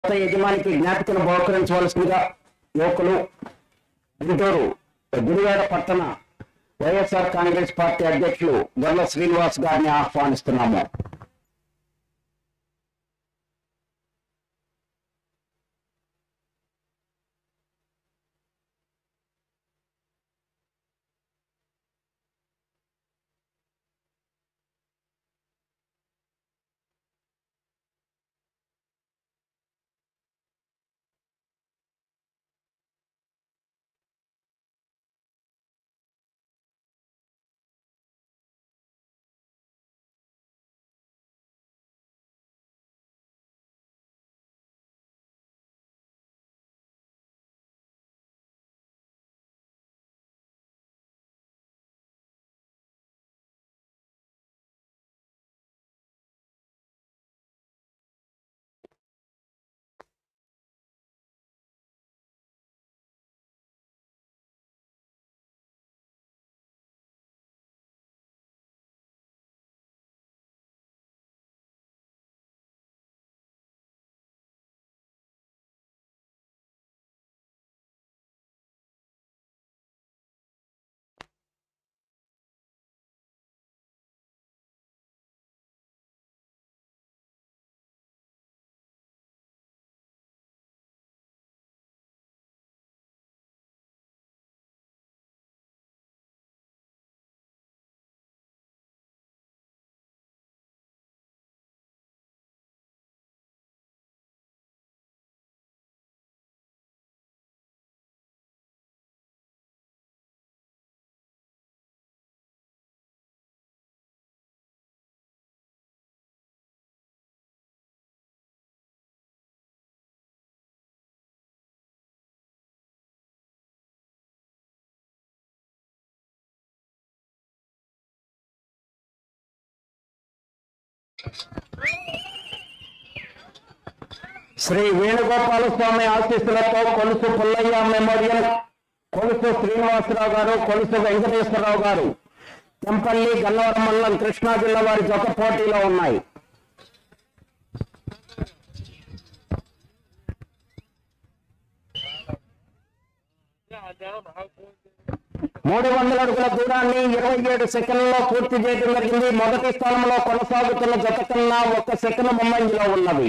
యజమానికి జ్ఞాపికను బహుకరించవలసిందిగా యువకులు గుంటూరు గుడివాడ పట్టణ వైఎస్ఆర్ కాంగ్రెస్ పార్టీ అధ్యక్షులు గొల్ల శ్రీనివాస్ గారిని ఆహ్వానిస్తున్నాము. శ్రీ వేణుగోపాల స్వామి ఆశీస్సులతో కొలుసు పుల్లయ్య మెమోరియల్, కొలుసు శ్రీనివాసరావు గారు, కొలుసు వెంకటేశ్వరరావు గారు, తెంపల్లి గన్నవరం మండలం కృష్ణా జిల్లా వారి జత పోటీలో ఉన్నాయి. 300 అడుగుల దూరాన్ని 27 సెకండ్లలో పూర్తి చేయడం జరిగింది. మొదటి స్థానంలో కొనసాగుతున్న జత కన్నా 1 సెకండ్ ముందంజలో ఉన్నది.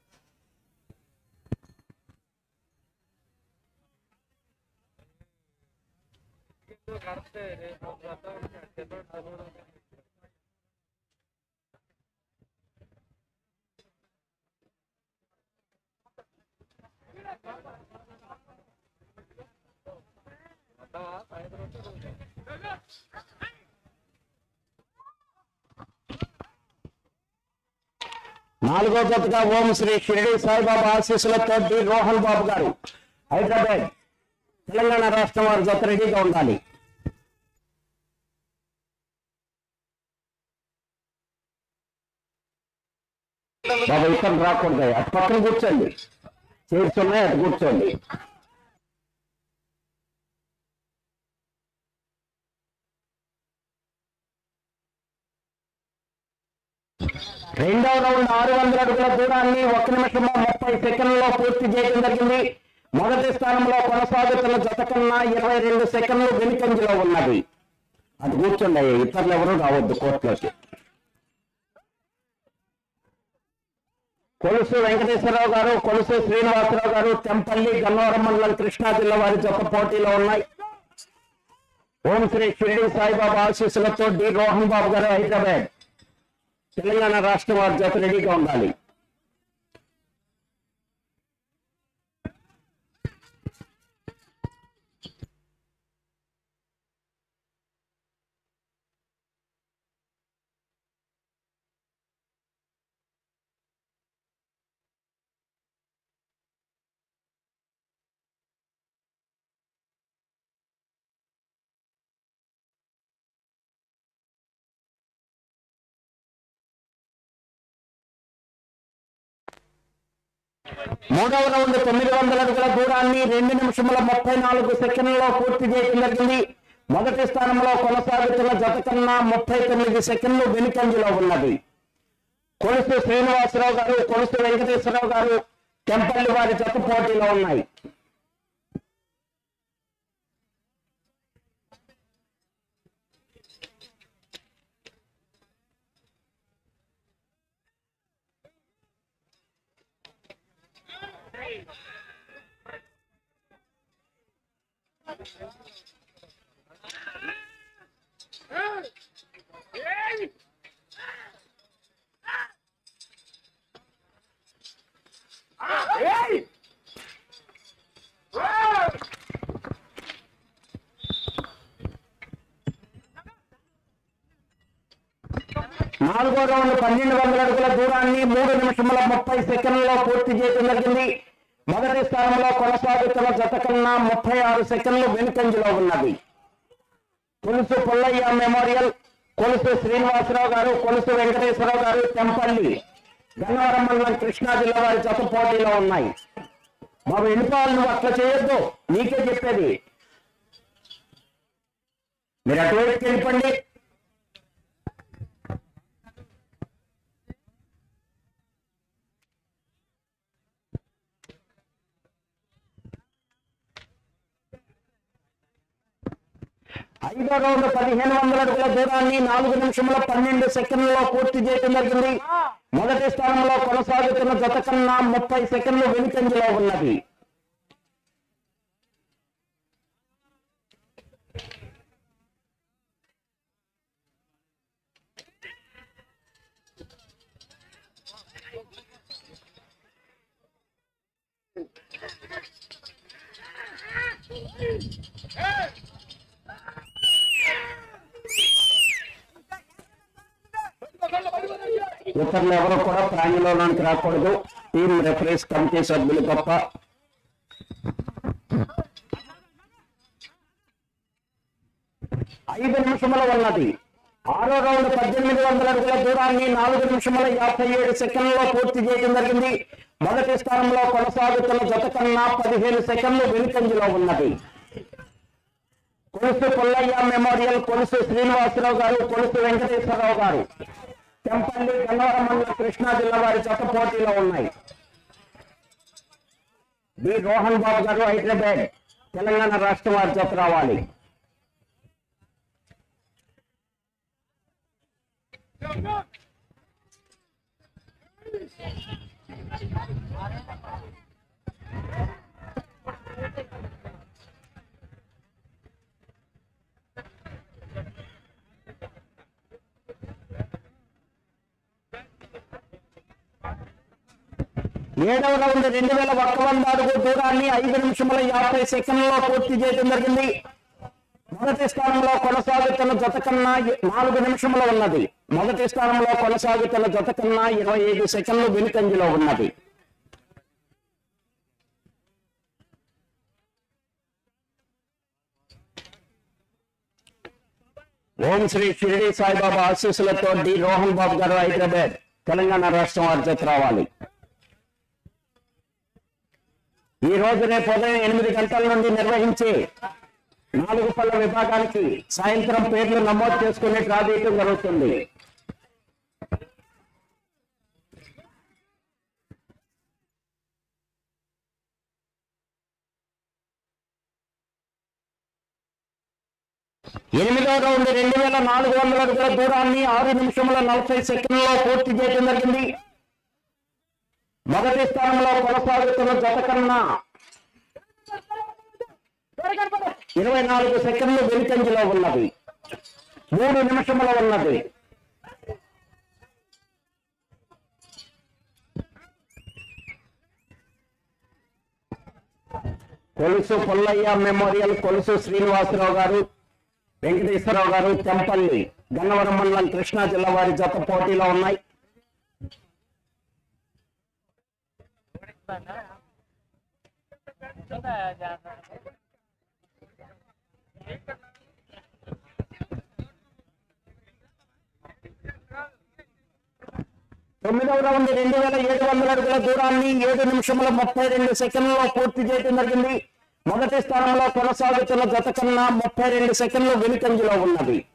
నాలుగో జతగా ఓం శ్రీ షిరిడి సాయిబాబా ఆశీస్సులతో డి రోహన్ బాబు గారు, హైదరాబాద్, తెలంగాణ రాష్ట్రం వారి జత రెడీగా ఉండాలి. బాబా ఇక్కడ రాకూడదు, అటు పక్కన కూర్చోండి, చైర్స్ ఉన్నాయి, అటు కూర్చోండి. రెండవ రౌండ్ 600 అడుగుల దూరాన్ని 1 నిమిషం 30 సెకండ్లలో పూర్తి చేయడం జరిగింది. మొదటి స్థానంలో కొనసాగుతున్న జత కన్నా 22 సెకండ్లు వెనుకంజలో ఉన్నది. అది కూర్చోండి, ఇతరులు ఎవరు రావద్దు కోర్టులోకి. కొలుసు వెంకటేశ్వరరావు గారు, కొలుసు శ్రీనివాసరావు గారు, తెంపల్లి గన్నవరం మండలం కృష్ణా జిల్లా వారి జత పోటీలో ఉన్నాయి. ఓం శ్రీ షిరిడి సాయిబాబా ఆశీస్సులతో డి రోహన్ బాబు గారు, హైదరాబాద్, తెలంగాణ రాష్ట్రం వారి జత రెడీగా ఉండాలి. మూడవ రౌండ్ 900 అడుగుల దూరాన్ని 2 నిమిషముల 34 సెకండ్లలో పూర్తి చేయడం జరిగింది. మొదటి స్థానంలో కొనసాగుతున్న జత కన్నా 39 సెకండ్లు వెనుకంజలో ఉన్నది. కొలుసు శ్రీనివాసరావు గారు, కొలుసు వెంకటేశ్వరరావు గారు, తెంపల్లి వారి జత పోటీలో ఉన్నాయి. నాలుగో రౌండ్ 1200 అడుగుల దూరాన్ని 3 నిమిషముల 30 సెకండ్లలో పూర్తి చేయడం జరిగింది. మొదటి స్థానంలో కొనసాగుతున్న జత కన్నా 36 సెకండ్లు వెనుకంజలో ఉన్నది. కొలుసు పుల్లయ్య మెమోరియల్, కొలుసు శ్రీనివాసరావు గారు, కొలుసు వెంకటేశ్వరరావు గారు, తెంపల్లి గన్నవరం మండలం కృష్ణా జిల్లా వారి జత పోటీలో ఉన్నాయి. బాబు వెళ్ళిపోవాలి, నువ్వు అట్లా చేయొద్దు, నీకే చెప్పేది. మీరు అటువైపు వెళ్ళిపోండి. ఐదో రౌండ్ 1500 అడుగుల దూరాన్ని 4 నిమిషముల 12 సెకండ్లలో పూర్తి చేయడం జరిగింది. మొదటి స్థానంలో కొనసాగుతున్న జత కన్నా 30 సెకండ్లు వెనుకంజలో ఉన్నది. ఇతరులు ఎవరు కూడా ప్రాంగణంలోనికి రాకూడదు. టీం రెఫరీస్ కమిటీ సభ్యులు తప్ప. ఐదు నిమిషముల ఉన్నది. ఆరో రౌండ్ 1800 అడుగుల దూరాన్ని 4 నిమిషముల 57 సెకండ్లలో పూర్తి చేయడం జరిగింది. మొదటి స్థానంలో కొనసాగుతున్న జత కన్నా 15 సెకండ్లు వెనుకంజలో ఉన్నది. కొలుసు పుల్లయ్య మెమోరియల్, కొలుసు శ్రీనివాసరావు గారు, కొలుసు వెంకటేశ్వరరావు గారు, తెంపల్లి గన్నవరం మండలం కృష్ణా జిల్లా వారి జత పోటీలో ఉన్నాయి. బి రోహన్ బాబు గారు హైదరాబాద్ తెలంగాణ రాష్ట్రం వారి జత రావాలి. ఏడవ రౌండ్ 2100 అడుగు దూరాన్ని 5 నిమిషముల 50 సెకండ్లలో పూర్తి చేయడం జరిగింది. మొదటి స్థానంలో కొనసాగుతున్న జత కన్నా 4 నిమిషములు ఉన్నది. మొదటి స్థానంలో కొనసాగుతున్న జత కన్నా 25 సెకండ్లు వెనుకంజలో ఉన్నది. ఓం శ్రీ షిరిడి సాయిబాబా ఆశీస్సులతో డి రోహన్ బాబు గారు హైదరాబాద్ తెలంగాణ రాష్ట్రం వారి జత రావాలి. ఈ రోజు రేపు ఉదయం 8 గంటల నుండి నిర్వహించే 4 పళ్ళ విభాగానికి సాయంత్రం పేర్లు నమోదు చేసుకునే డ్రా తీయడం జరుగుతుంది. ఎనిమిదో రౌండ్ 2400 అడుగుల దూరాన్ని 6 నిమిషముల 40 సెకండ్లలో పూర్తి చేయడం జరిగింది. మొదటి స్థానంలో కొనసాగుతున్న జత కన్నా 24 సెకండ్లు వెనుకంజలో ఉన్నది. 3 నిమిషముల ఉన్నది. కొలుసు పుల్లయ్య మెమోరియల్, కొలుసు శ్రీనివాసరావు గారు, వెంకటేశ్వరరావు గారు, తెంపల్లి గన్నవరం మండలం కృష్ణా జిల్లా వారి జత పోటీలో ఉన్నాయి. తొమ్మిదవ రౌండ్ 2700 అడుగుల దూరాన్ని 7 నిమిషముల 32 సెకండ్లలో పూర్తి చేయడం జరిగింది. మొదటి స్థానంలో కొనసాగుతున్న జత కన్నా 32 సెకండ్లు వెనుకంజలో ఉన్నది.